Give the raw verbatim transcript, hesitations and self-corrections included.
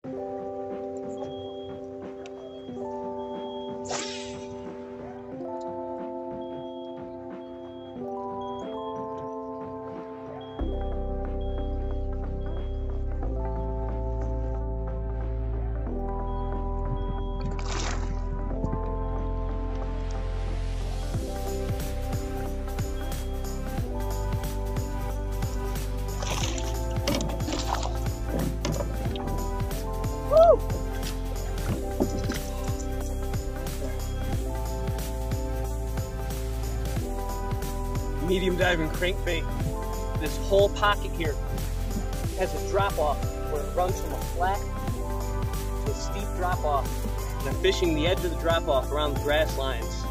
Medium diving crankbait. This whole pocket here has a drop off where it runs from a flat to a steep drop off. And I'm fishing the edge of the drop off around the grass lines.